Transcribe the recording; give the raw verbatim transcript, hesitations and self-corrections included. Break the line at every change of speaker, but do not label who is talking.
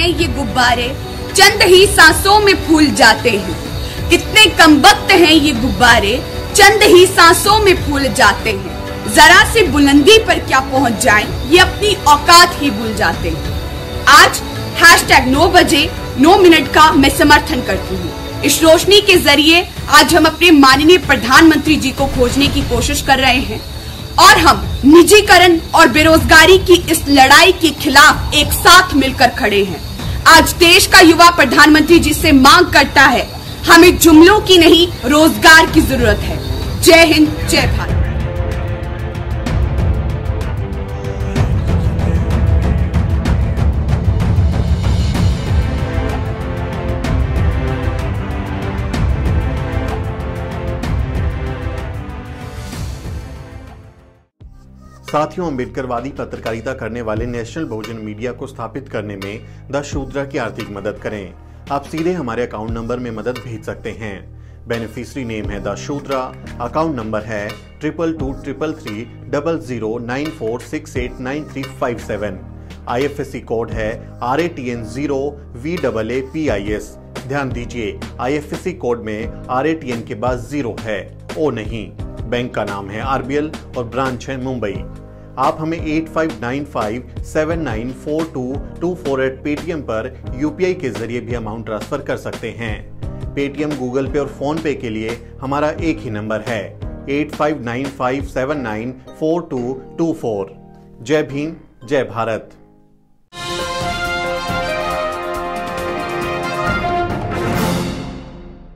हैं ये गुब्बारे, चंद ही सांसों में फूल जाते हैं। कितने कमबख्त हैं ये गुब्बारे, चंद ही सांसों में फूल जाते हैं। जरा सी बुलंदी पर क्या पहुंच जाएं, ये अपनी औकात ही भूल जाते हैं। आज हैशटैग नौ बजे नौ मिनट का मैं समर्थन करती हूँ। इस रोशनी के जरिए आज हम अपने माननीय प्रधानमंत्री जी को खोजने की कोशिश कर रहे हैं और हम निजीकरण और बेरोजगारी की इस लड़ाई के खिलाफ एक साथ मिलकर खड़े हैं। आज देश का युवा प्रधानमंत्री जी से मांग करता है, हमें जुमलों की नहीं रोजगार की जरूरत है। जय हिंद, जय भारत।
साथियों, अम्बेडकरवादी पत्रकारिता करने वाले नेशनल बहुजन मीडिया को स्थापित करने में द शूद्रा की आर्थिक मदद करें। आप सीधे हमारे अकाउंट नंबर में मदद भेज सकते हैं। बेनिफिशियरी नेम है द शूद्रा, अकाउंट नंबर है triple two triple three double zero nine four six eight nine three five seven. I F S C code है R A T N zero V double A P I S. ध्यान दीजिए, I F S C code में R A T N के बाद zero है, ओ नहीं। Bank का नाम है आर बी एल और ब्रांच है मुंबई। आप हमें eight five nine five seven nine four two two four eight Paytm पर यू पी आई के जरिए भी अमाउंट ट्रांसफर कर सकते हैं। पेटीएम, गूगल पे और फोन पे के लिए हमारा एक ही नंबर है eight five nine five seven nine four two two four. जय भीम, जय भारत।